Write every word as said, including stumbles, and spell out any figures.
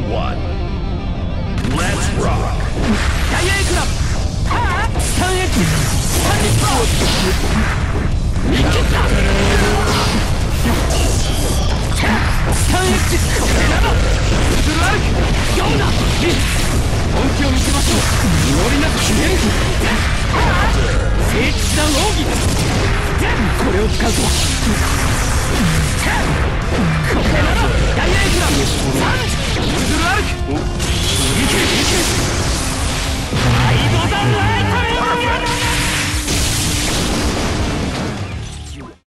one. Let's rock. ダイヤエクラムはあ スリーエックス パニック見切った スリーエックス などブルアルク読むな本気を見せましょう祈りなく決める聖地な奥義これを使うとこれならダイヤエクラム